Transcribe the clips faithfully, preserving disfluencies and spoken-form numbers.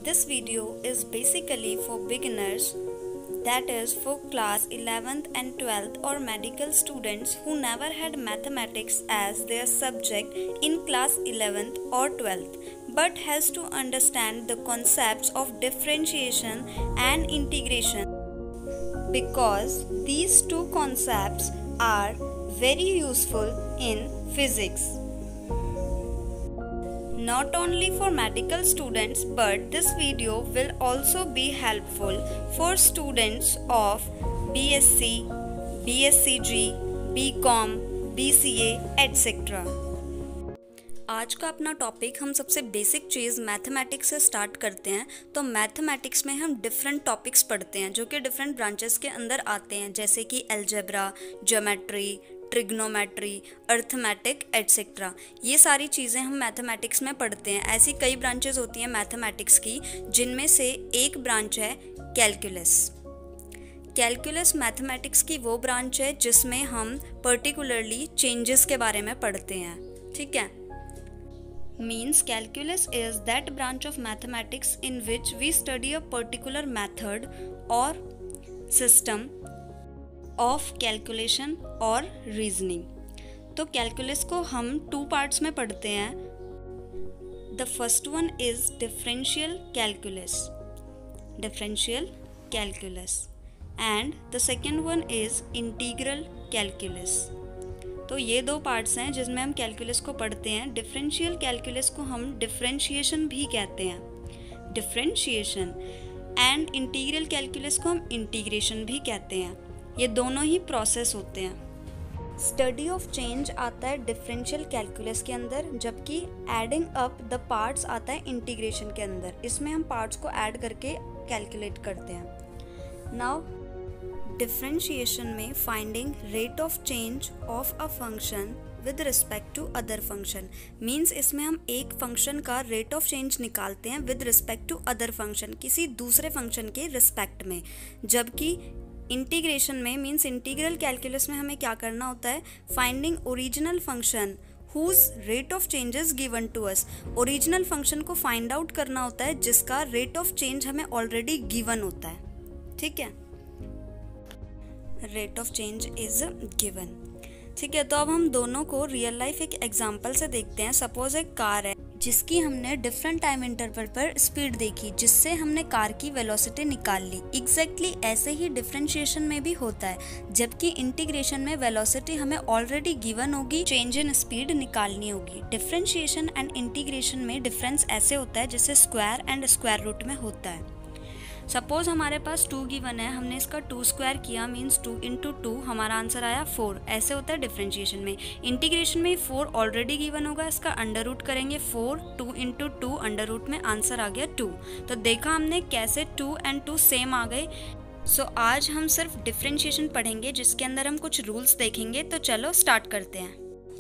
This video is basically for beginners, that is for class eleventh and twelfth or medical students who never had mathematics as their subject in class eleventh or twelfth but has to understand the concepts of differentiation and integration, because these two concepts are very useful in physics. Not only for medical students, but this video will also be helpful for students of B S c, B S c G, B Com, B C A, et cetera. आज का अपना topic हम सबसे basic चीज़ mathematics से start करते हैं। तो मैथमेटिक्स में हम डिफरेंट टॉपिक्स पढ़ते हैं जो कि डिफरेंट ब्रांचेस के अंदर आते हैं, जैसे कि algebra, geometry, trigonometry, arithmetic etcetera. ये सारी चीज़ें हम मैथमेटिक्स में पढ़ते हैं। ऐसी कई ब्रांचेस होती हैं मैथमेटिक्स की, जिनमें से एक ब्रांच है कैलकुलस। कैलकुलस मैथमेटिक्स की वो ब्रांच है जिसमें हम पर्टिकुलरली चेंजेस के बारे में पढ़ते हैं। ठीक है, means calculus is that branch of mathematics in which we study a particular method or system of calculation or reasoning. तो कैलकुलस को हम टू पार्ट्स में पढ़ते हैं। The first one is differential calculus differential calculus and the second one is integral calculus. तो ये दो parts हैं जिसमें हम कैलकुलस को पढ़ते हैं। डिफरेंशियल कैलकुलस को हम डिफरेंशिएशन भी कहते हैं, डिफरेंशिएशन, एंड इंटीग्रल कैलकुलस को हम इंटीग्रेशन भी कहते हैं। ये दोनों ही प्रोसेस होते हैं। स्टडी ऑफ चेंज आता है डिफरेंशियल कैलकुलस के अंदर, जबकि एडिंग अप द पार्ट्स आता है इंटीग्रेशन के अंदर। इसमें हम पार्ट्स को ऐड करके कैलकुलेट करते हैं। नाउ डिफरेंशिएशन में finding rate of change of a function with respect to other function, means इसमें हम एक फंक्शन का रेट ऑफ चेंज निकालते हैं with respect to other function, किसी दूसरे फंक्शन के रिस्पेक्ट में। जबकि इंटीग्रेशन में मीन्स इंटीग्रल कैलकुलस में हमें क्या करना होता है, finding original function whose rate of change is given to us. Original function को फाइंड आउट करना होता है जिसका रेट ऑफ चेंज हमें ऑलरेडी गिवन होता है। ठीक है, rate of change is given. ठीक है, तो अब हम दोनों को रियल लाइफ एक एग्जांपल से देखते हैं। सपोज एक कार है जिसकी हमने डिफरेंट टाइम इंटरवल पर स्पीड देखी, जिससे हमने कार की वेलोसिटी निकाल ली। एग्जैक्टली exactly ऐसे ही डिफरेंशिएशन में भी होता है, जबकि इंटीग्रेशन में वेलोसिटी हमें ऑलरेडी गिवन होगी, चेंज इन स्पीड निकालनी होगी। डिफरेंशिएशन एंड इंटीग्रेशन में डिफरेंस ऐसे होता है जैसे स्क्वायर एंड स्क्वायर रूट में होता है। सपोज हमारे पास टू गिवन है, हमने इसका टू स्क्वायर किया, मीन्स टू इंटू टू, हमारा आंसर आया फोर। ऐसे होता है डिफरेंशिएशन में। इंटीग्रेशन में फोर ऑलरेडी गिवन होगा, इसका अंडर रूट करेंगे four, two into two, under root में आंसर आ गया टू। तो देखा हमने कैसे टू एंड टू सेम आ गए। सो so, आज हम सिर्फ डिफरेंशिएशन पढ़ेंगे जिसके अंदर हम कुछ रूल्स देखेंगे। तो चलो स्टार्ट करते हैं।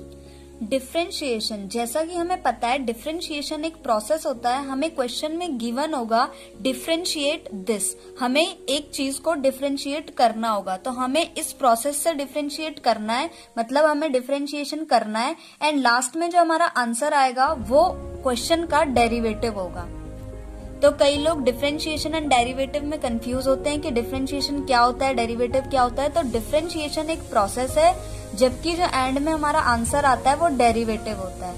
डिफरेंशिएशन, जैसा कि हमें पता है डिफरेंशिएशन एक प्रोसेस होता है। हमें क्वेश्चन में गिवन होगा डिफरेंशिएट दिस, हमें एक चीज को डिफरेंशिएट करना होगा। तो हमें इस प्रोसेस से डिफरेंशिएट करना है, मतलब हमें डिफरेंशिएशन करना है, एंड लास्ट में जो हमारा आंसर आएगा वो क्वेश्चन का डेरिवेटिव होगा। तो कई लोग डिफरेंशिएशन एंड डेरिवेटिव में कंफ्यूज होते हैं कि डिफरेंशिएशन क्या होता है, डेरिवेटिव क्या होता है। तो डिफरेंशिएशन एक प्रोसेस है, जबकि जो एंड में हमारा आंसर आता है वो डेरिवेटिव होता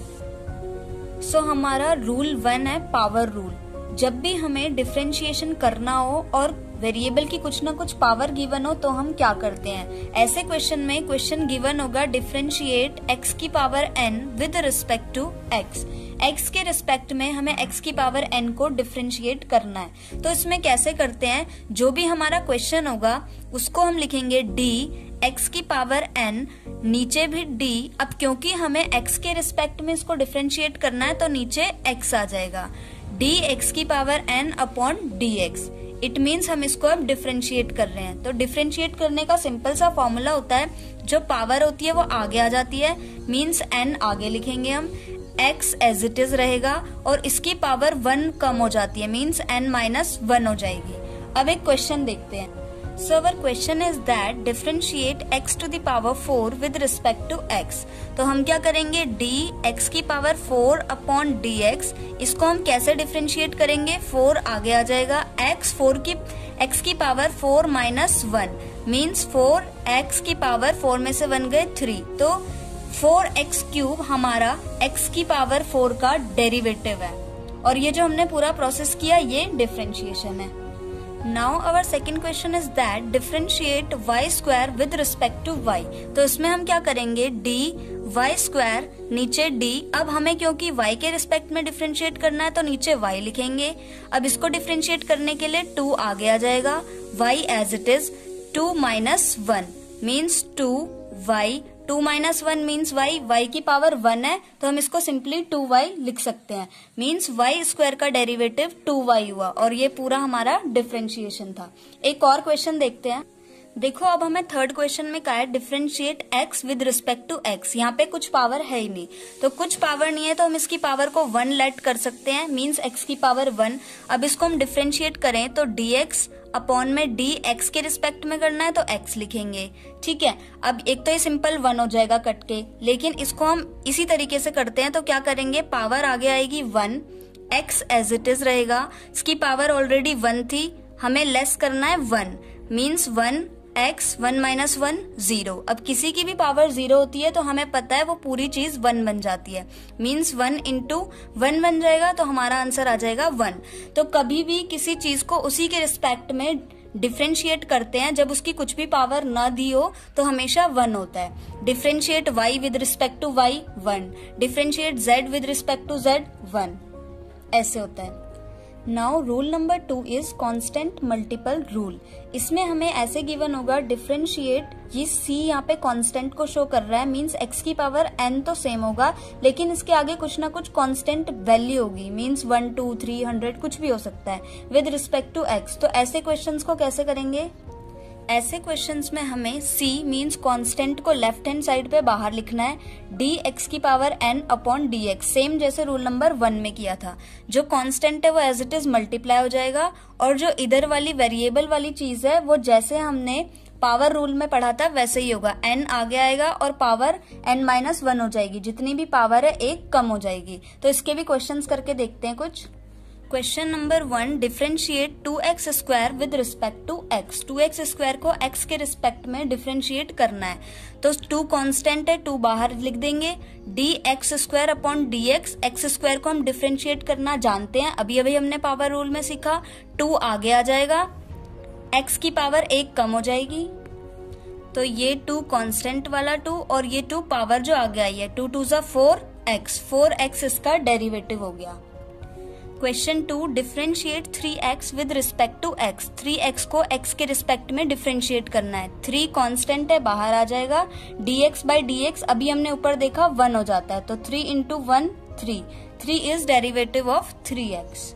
है। सो so, हमारा रूल वन है पावर रूल। जब भी हमें डिफरेंशिएशन करना हो और वेरिएबल की कुछ ना कुछ पावर गिवन हो तो हम क्या करते हैं, ऐसे क्वेश्चन में क्वेश्चन गिवन होगा डिफरेंशिएट एक्स की power n with respect to x. X के रिस्पेक्ट में हमें एक्स की पावर एन को डिफरेंशिएट करना है। तो इसमें कैसे करते हैं, जो भी हमारा क्वेश्चन होगा उसको हम लिखेंगे डी एक्स की पावर एन, नीचे भी डी। अब क्योंकि हमें एक्स के रिस्पेक्ट में इसको डिफरेंशिएट करना है तो नीचे एक्स आ जाएगा, डी एक्स की power n upon d x. It means हम इसको अब डिफरेंशिएट कर रहे हैं। तो डिफरेंशिएट करने का सिंपल सा फॉर्मूला होता है, जो पावर होती है वो आगे आ जाती है, मीन्स एन आगे लिखेंगे हम, x एज इट इज रहेगा और इसकी पावर वन कम हो जाती है, मीन्स n माइनस वन हो जाएगी। अब एक क्वेश्चन देखते हैं। So our question is that differentiate x to the power four with respect to x. तो हम क्या करेंगे, d x की पावर फोर अपॉन dx, इसको हम कैसे डिफरेंशिएट करेंगे, फोर आगे आ जाएगा, x फोर की x की power four minus one means four x की पावर फोर में से वन गए थ्री, तो फोर एक्स क्यूब हमारा x की पावर फोर का डेरिवेटिव है। और ये जो हमने पूरा प्रोसेस किया ये डिफरेंशिएशन है। Now our second question is that differentiate y square with respect to y. तो इसमें हम क्या करेंगे, d y square नीचे d, अब हमें क्योंकि y के रिस्पेक्ट में डिफरेंशिएट करना है तो नीचे y लिखेंगे। अब इसको डिफरेंशिएट करने के लिए टू आगे आ जाएगा, y as it is two minus one means two y, two minus one means y, y की पावर वन है तो हम इसको सिंपली टू वाई लिख सकते हैं, मीन्स वाई स्क्वायर का डेरिवेटिव टू वाई हुआ और ये पूरा हमारा डिफरेंशिएशन था। एक और क्वेश्चन देखते हैं। देखो अब हमें थर्ड क्वेश्चन में क्या है, differentiate x with respect to x। यहाँ पे कुछ पावर है ही नहीं, तो कुछ पावर नहीं है तो हम इसकी पावर को वन लेट कर सकते हैं, मीन्स x की पावर वन। अब इसको हम डिफरेंशिएट करें तो dx अपॉन में d x के रिस्पेक्ट में करना है तो x लिखेंगे, ठीक है। अब एक तो ये सिंपल वन हो जाएगा कट के, लेकिन इसको हम इसी तरीके से करते हैं तो क्या करेंगे, पावर आगे आएगी one, x as it is रहेगा, इसकी पावर ऑलरेडी वन थी, हमें लेस करना है one, means one x, one minus one zero. अब किसी की भी पावर जीरो होती है तो हमें पता है वो पूरी चीज वन बन जाती है, मीन्स वन इंटू वन बन जाएगा तो हमारा आंसर आ जाएगा वन। तो कभी भी किसी चीज को उसी के रिस्पेक्ट में डिफरेंशिएट करते हैं जब उसकी कुछ भी पावर न दी हो तो हमेशा वन होता है। Differentiate y with respect to y one, differentiate z with respect to z one, ऐसे होता है। Now rule number two is constant multiple rule. इसमें हमें ऐसे गिवन होगा, डिफरेंशिएट, ये c यहाँ पे कांस्टेंट को शो कर रहा है, मींस x की पावर n तो सेम होगा लेकिन इसके आगे कुछ ना कुछ कांस्टेंट वैल्यू होगी, means one two three hundred कुछ भी हो सकता है, विद रिस्पेक्ट टू x। तो ऐसे क्वेश्चंस को कैसे करेंगे, ऐसे क्वेश्चंस में हमें c मींस कांस्टेंट को लेफ्ट हैंड साइड पे बाहर लिखना है, dx की power n upon dx, same जैसे रूल नंबर वन में किया था। जो कांस्टेंट है वो एज इट इज मल्टीप्लाई हो जाएगा और जो इधर वाली वेरिएबल वाली चीज है वो जैसे हमने पावर रूल में पढ़ा था वैसे ही होगा, n आगे आएगा और पावर n माइनस वन हो जाएगी, जितनी भी पावर है एक कम हो जाएगी। तो इसके भी क्वेश्चंस करके देखते हैं कुछ। Question number one, differentiate two x square with respect to x। Two x square को x के रिस्पेक्ट में डिफरेंशिएट करना है तो टू कांस्टेंट है, टू बाहर लिख देंगे, d x square upon d x, x square को हम डिफरेंशिएट करना जानते हैं, अभी अभी हमने पावर रूल में सीखा, टू आगे आ जाएगा, x की पावर एक कम हो जाएगी, तो ये टू कांस्टेंट वाला टू और ये टू पावर जो आगे आई है, टू टू जा फोर एक्स, फोर एक्स इसका डेरिवेटिव हो गया। Question two, differentiate three x with respect to x। Three x को x के रिस्पेक्ट में डिफरेंशिएट करना है, थ्री कांस्टेंट है बाहर आ जाएगा, dx बाई dx अभी हमने ऊपर देखा वन हो जाता है तो three into one three, three is derivative of three x.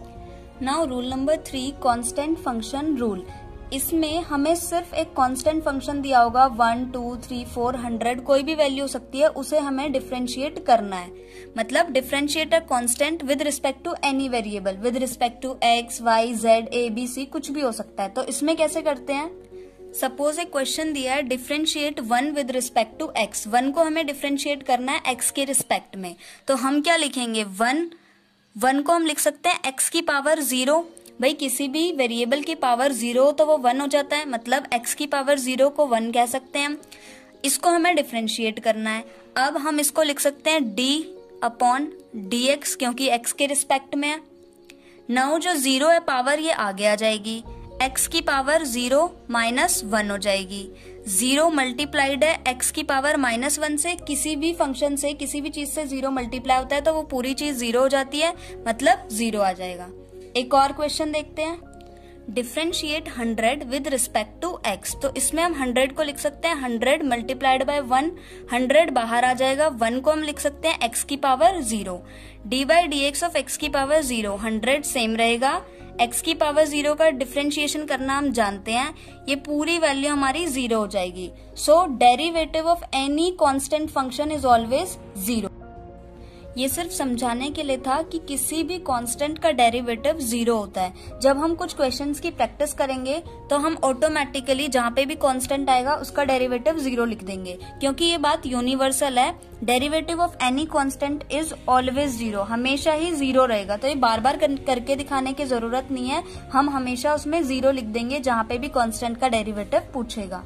Now rule number three, constant function rule. इसमें हमें सिर्फ एक कांस्टेंट फंक्शन दिया होगा, one two three four hundred कोई भी वैल्यू हो सकती है, उसे हमें डिफरेंशिएट करना है। मतलब differentiate a constant with respect to any variable, with respect to x y z a b c कुछ भी हो सकता है। तो इसमें कैसे करते हैं, सपोज एक क्वेश्चन दिया है, differentiate one with respect to x. One को हमें डिफरेंशिएट करना है एक्स के रिस्पेक्ट में, तो हम क्या लिखेंगे, वन, वन को हम लिख सकते हैं एक्स की पावर जीरो। भाई किसी भी वेरिएबल की पावर जीरो हो तो वो वन हो जाता है, मतलब x की पावर जीरो को वन कह सकते हैं हम। इसको हमें डिफरेंशिएट करना है, अब हम इसको लिख सकते हैं d अपॉन डी एक्स क्योंकि x के रिस्पेक्ट में है। नाउ जो जीरो है पावर ये आगे आ जाएगी, x की पावर जीरो माइनस वन हो जाएगी, जीरो मल्टीप्लाइड है x की पावर माइनस वन से, किसी भी फंक्शन से किसी भी चीज से जीरो मल्टीप्लाई होता है तो वो पूरी चीज जीरो हो जाती है, मतलब जीरो आ जाएगा। एक और क्वेश्चन देखते हैं, differentiate hundred with respect to x। तो इसमें हम हंड्रेड को लिख सकते हैं hundred multiplied by one, hundred बाहर आ जाएगा, वन को हम लिख सकते हैं x की power zero, D by D x of x की पावर जीरो, हंड्रेड सेम रहेगा, x की पावर जीरो का डिफरेंशिएशन करना हम जानते हैं, ये पूरी वैल्यू हमारी जीरो हो जाएगी। So derivative of any constant function is always zero. ये सिर्फ समझाने के लिए था कि किसी भी कांस्टेंट का डेरिवेटिव जीरो होता है। जब हम कुछ क्वेश्चंस की प्रैक्टिस करेंगे तो हम ऑटोमेटिकली जहाँ पे भी कांस्टेंट आएगा उसका डेरिवेटिव जीरो लिख देंगे, क्योंकि ये बात यूनिवर्सल है। Derivative of any constant is always zero, हमेशा ही जीरो रहेगा। तो ये बार बार कर, करके दिखाने की जरूरत नहीं है, हम हमेशा उसमें जीरो लिख देंगे जहाँ पे भी कांस्टेंट का डेरिवेटिव पूछेगा।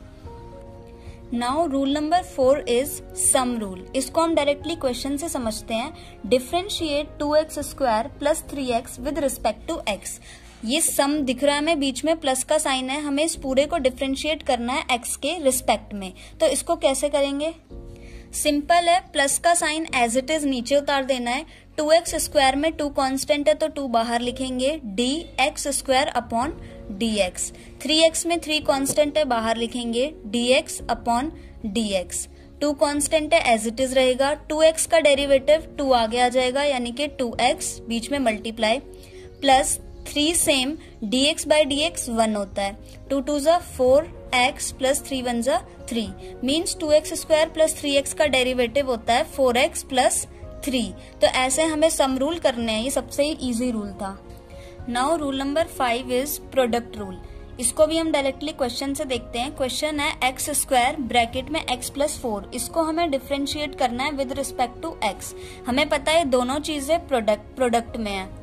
Now rule number four is sum rule. इसको हम डायरेक्टली क्वेश्चन से समझते हैं। Differentiate two x square plus three x with respect to x. ये सम दिख रहा है हमें, बीच में प्लस का साइन है, हमें इस पूरे को डिफरेंशिएट करना है एक्स के रिस्पेक्ट में। तो इसको कैसे करेंगे? सिंपल है, प्लस का साइन एज इट इज नीचे उतार देना है। टू एक्स स्क्वायर में टू कांस्टेंट है तो टू बाहर लिखेंगे, d x square upon d x. Three x में थ्री कांस्टेंट है, बाहर लिखेंगे d x upon d x. Two constant है, एज इट इज रहेगा। टू एक्स का डेरिवेटिव टू आगे आ जाएगा, यानी कि टू एक्स, बीच में multiply, plus three same, d x by D x one होता है। टू टू जा four x plus three one जा three, means two x square plus three x का डेरिवेटिव होता है फोर एक्स प्लस थ्री। तो ऐसे हमें सम रूल करने हैं, ये सबसे इजी रूल था। Now rule number five is product rule. इसको भी हम डायरेक्टली क्वेश्चन से देखते हैं। क्वेश्चन है एक्स स्क्वायर ब्रैकेट में एक्स प्लस फोर, इसको हमें डिफरेंशिएट करना है विद रिस्पेक्ट टू एक्स। हमें पता है दोनों चीजें प्रोडक्ट प्रोडक्ट में है,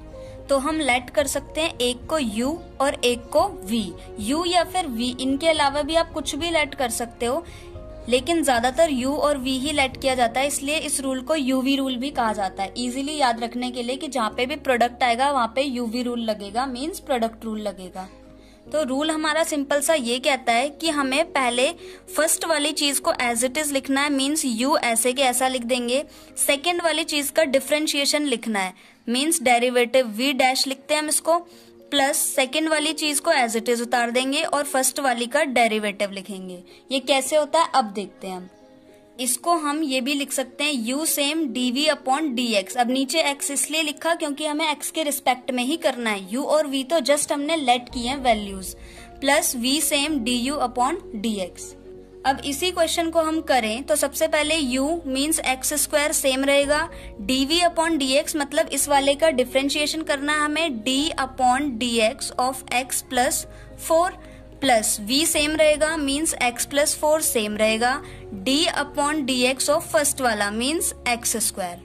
तो हम लेट कर सकते हैं एक को u और एक को v। u या फिर v, इनके अलावा भी आप कुछ भी लेट कर सकते हो, लेकिन ज्यादातर u और v ही लेट किया जाता है, इसलिए इस रूल को यूवी रूल भी कहा जाता है। इजीली याद रखने के लिए कि जहाँ पे भी प्रोडक्ट आएगा वहाँ पे यूवी रूल लगेगा, मीन्स प्रोडक्ट रूल लगेगा। तो रूल हमारा सिंपल सा ये कहता है कि हमें पहले फर्स्ट वाली चीज को एज इट इज लिखना है, मीन्स u ऐसे के ऐसा लिख देंगे। सेकेंड वाली चीज का डिफरेंशिएशन लिखना है, मीन्स डेरिवेटिव v डैश लिखते हैं हम इसको, प्लस सेकेंड वाली चीज को एज इट इज उतार देंगे और फर्स्ट वाली का डेरिवेटिव लिखेंगे। ये कैसे होता है अब देखते हैं हम। इसको हम ये भी लिख सकते हैं u same dv upon dx। अब नीचे x इसलिए लिखा क्योंकि हमें x के रिस्पेक्ट में ही करना है, u और v तो जस्ट हमने लेट किए हैं values, plus v same du upon dx। अब इसी क्वेश्चन को हम करें तो सबसे पहले u means x square same रहेगा, dv अपॉन dx मतलब इस वाले का डिफरेंशिएशन करना है हमें, d upon dx of x plus four, plus v same रहेगा means x plus four same रहेगा, d upon dx of first वाला means x square.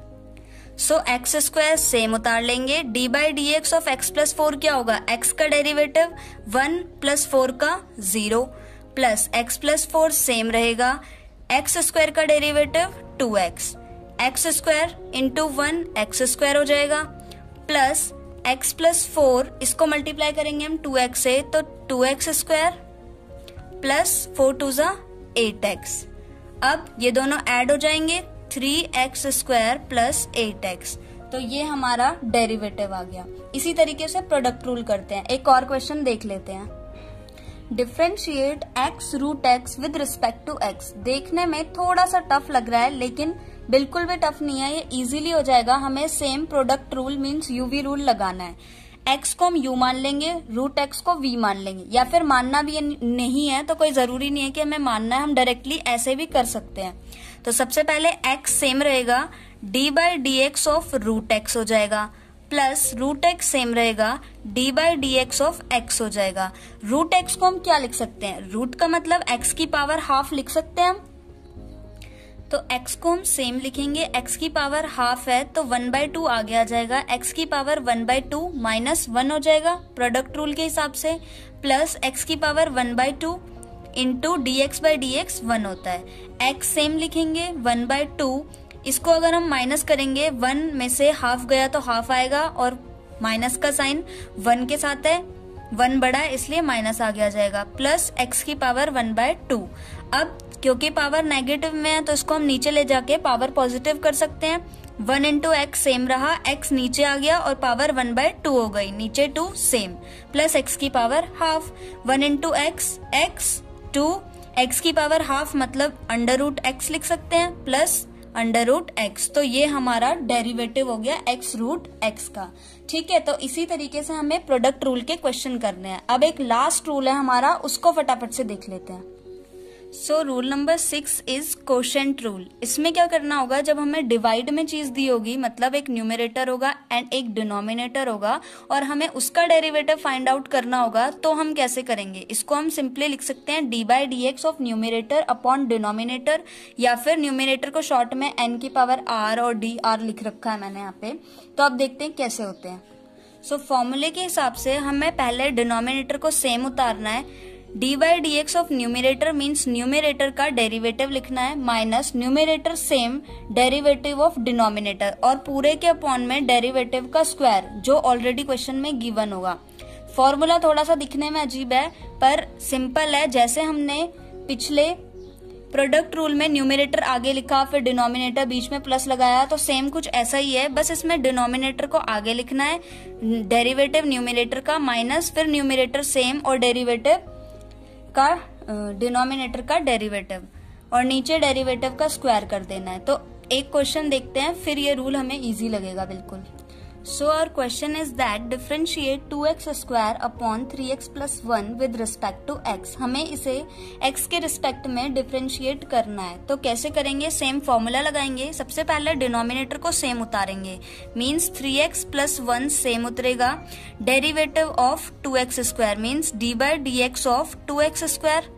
So x square same उतार लेंगे, d by D x of x plus four क्या होगा, x का derivative one plus four का zero, plus x plus four same रहेगा, x square का derivative two x, x square into one x square हो जाएगा, प्लस एक्स प्लस फोर, इसको multiply करेंगे हम टू एक्स से तो two x square plus four two जा एट एक्स। अब ये दोनों ऐड हो जाएंगे, three x square plus eight x. तो ये हमारा डेरिवेटिव आ गया। इसी तरीके से प्रोडक्ट रूल करते हैं। एक और क्वेश्चन देख लेते हैं। Differentiate x root x with respect to x। देखने में थोड़ा सा टफ लग रहा है, लेकिन बिल्कुल भी टफ नहीं है, ये इजीली हो जाएगा। हमें same product rule means UV rule लगाना है। x को हम u मान लेंगे, रूट x को v मान लेंगे, या फिर मानना भी नहीं है तो कोई जरूरी नहीं है कि हमें मानना है, हम डायरेक्टली ऐसे भी कर सकते हैं। तो सबसे पहले x सेम रहेगा, d by D x of root x हो जाएगा, प्लस रूट एक्स सेम रहेगा, d by D x of x हो जाएगा। रूट x को हम क्या लिख सकते हैं, रूट का मतलब x की पावर हाफ लिख सकते हैं हम, तो x को हम सेम लिखेंगे, x की पावर हाफ है तो वन बाई टू आगे आ जाएगा, x की power one by two minus one हो जाएगा प्रोडक्ट रूल के हिसाब से, प्लस x की power one by two into d x by D x one होता है। x सेम लिखेंगे, वन बाई टू, इसको अगर हम माइनस करेंगे वन में से हाफ गया तो हाफ आएगा, और माइनस का साइन वन के साथ है, वन बड़ा है इसलिए माइनस आगे आ जाएगा, प्लस एक्स की पावर वन बाय टू। अब क्योंकि पावर नेगेटिव में है तो इसको हम नीचे ले जाके पावर पॉजिटिव कर सकते हैं। वन इंटू एक्स सेम रहा, एक्स नीचे आ गया और पावर वन बाय टू हो गई, नीचे टू सेम, प्लस एक्स की power half, one into x x two, x की पावर हाफ मतलब अंडर रूट एक्स लिख सकते हैं, प्लस अंडर रूट एक्स। तो ये हमारा डेरिवेटिव हो गया एक्स रूट एक्स का। ठीक है, तो इसी तरीके से हमें प्रोडक्ट रूल के क्वेश्चन करने हैं। अब एक लास्ट रूल है हमारा, उसको फटाफट से देख लेते हैं। So rule number six is quotient rule. इसमें क्या करना होगा, जब हमें डिवाइड में चीज दी होगी, मतलब एक न्यूमरेटर होगा एंड एक डिनोमिनेटर होगा और हमें उसका डेरिवेटिव फाइंड आउट करना होगा, तो हम कैसे करेंगे, इसको हम सिंपली लिख सकते हैं d by D x of numerator upon denominator, या फिर न्यूमरेटर को शॉर्ट में एन की पावर आर और डी आर लिख रखा है मैंने यहाँ पे। तो अब देखते हैं कैसे होते हैं। सो so, फॉर्मूले के हिसाब से हमें पहले डिनोमिनेटर को सेम उतारना है। D by D x of numerator means numerator का डेरिवेटिव लिखना है minus numerator same derivative of denominator, और पूरे के अपॉन में डेरिवेटिव का स्क्वायर जो ऑलरेडी क्वेश्चन में गिवन होगा। फॉर्मूला थोड़ा सा दिखने में अजीब है पर सिंपल है। जैसे हमने पिछले प्रोडक्ट रूल में न्यूमरेटर आगे लिखा फिर डिनोमिनेटर बीच में प्लस लगाया, तो सेम कुछ ऐसा ही है, बस इसमें डिनोमिनेटर को आगे लिखना है, डेरिवेटिव न्यूमरेटर का माइनस फिर न्यूमरेटर सेम और डेरिवेटिव का डिनोमिनेटर का डेरिवेटिव, और नीचे डेरिवेटिव का स्क्वायर कर देना है। तो एक क्वेश्चन देखते हैं, फिर ये रूल हमें इजी लगेगा बिल्कुल। So our question is that differentiate two x square upon three x plus one with respect to x. हमें इसे x के रिस्पेक्ट में डिफरेंशिएट करना है। तो कैसे करेंगे, सेम फॉर्मूला लगाएंगे। सबसे पहले डिनोमिनेटर को सेम उतारेंगे, means three x plus one same उतरेगा। Derivative of two x square means d by D x of two x square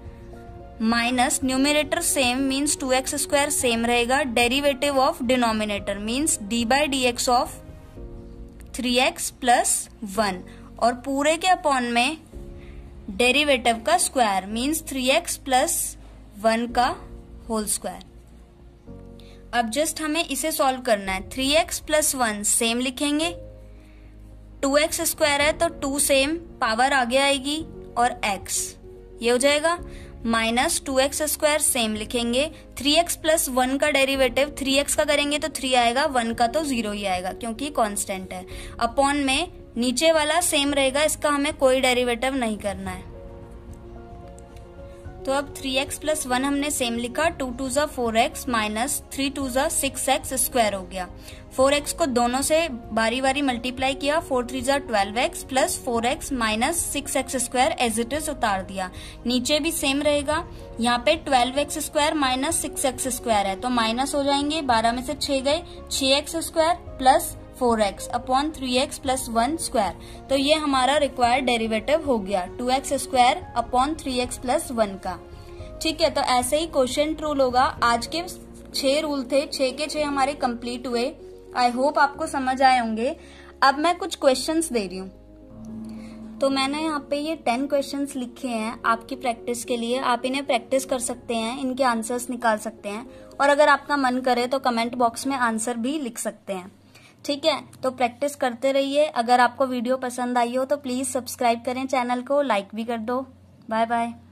minus numerator same means two x square same रहेगा। Derivative of denominator means d by D x of three x plus one, और पूरे के upon में derivative का square means three x plus one का whole square. अब just हमें इसे सॉल्व करना है। Three x plus one same लिखेंगे, टू एक्स स्क्वायर है तो टू सेम पावर आगे आएगी और x ये हो जाएगा, minus two x square same लिखेंगे। थ्री एक्स प्लस वन का डेरिवेटिव थ्री एक्स का करेंगे तो थ्री आएगा, वन का तो जीरो ही आएगा क्योंकि कांस्टेंट है। अपॉन में नीचे वाला सेम रहेगा, इसका हमें कोई डेरिवेटिव नहीं करना है। तो अब थ्री एक्स प्लस वन हमने सेम लिखा, टू टू जा four x minus three two जा सिक्स एक्स स्क्वायर हो गया। फोर एक्स को दोनों से बारी बारी मल्टीप्लाई किया, फोर थ्री जा twelve x plus four x minus six x square as it is उतार दिया। नीचे भी सेम रहेगा, यहाँ पे twelve x square minus six x square है तो माइनस हो जाएंगे, बारह में से छह गए, छह x square plus four x upon three x plus one square. तो ये हमारा रिक्वायर्ड डेरिवेटिव हो गया two x square upon three x plus one का। ठीक है, तो ऐसे ही कोशेंट रूल होगा। आज के छह रूल थे, छह के छह हमारे कंप्लीट हुए। आई होप आपको समझ आए होंगे। अब मैं कुछ क्वेश्चंस दे रही हूँ, तो मैंने यहाँ पे ये टेन क्वेश्चंस लिखे हैं आपकी प्रैक्टिस के लिए। आप इन्हें प्रैक्टिस कर सकते हैं, इनके आंसर्स निकाल सकते हैं, और अगर आपका मन करे तो कमेंट बॉक्स में आंसर भी लिख सकते हैं। ठीक है, तो प्रैक्टिस करते रहिए। अगर आपको वीडियो पसंद आई हो तो प्लीज सब्सक्राइब करें चैनल को, लाइक भी कर दो। Bye bye.